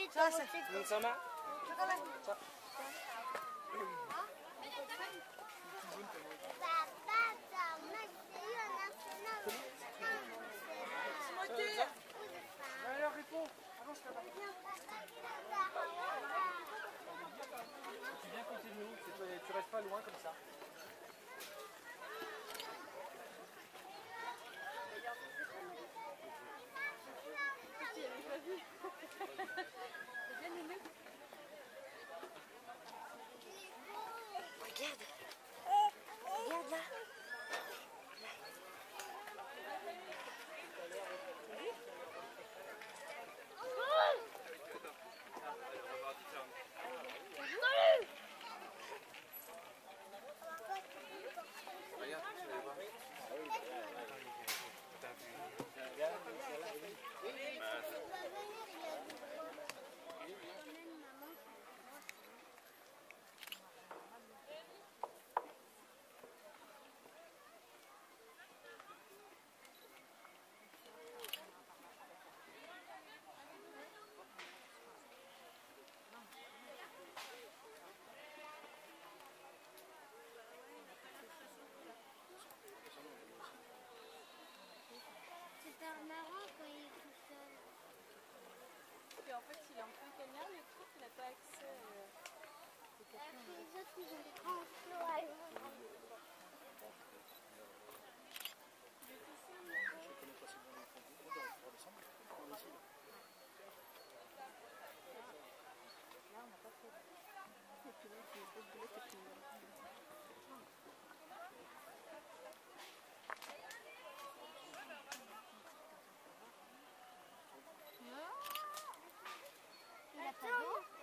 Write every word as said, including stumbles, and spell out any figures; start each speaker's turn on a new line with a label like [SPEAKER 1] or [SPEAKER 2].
[SPEAKER 1] Ça, c'est...
[SPEAKER 2] Non sama? Alors réponds, avance là-bas. Tu viens côté de nous, tu restes pas loin comme ça.
[SPEAKER 1] Regarde. Regarde là.
[SPEAKER 3] C'est marrant quand il est tout seul.
[SPEAKER 4] Puis en fait, il est en plein cagnard, le truc, il n'a pas accès. Euh,
[SPEAKER 3] Les autres, ils ont des grands flots à l'eau.
[SPEAKER 4] Là, on n'a pas fait. Et puis là, il y a d'autres boulettes et puis.
[SPEAKER 3] Il a pas d'eau.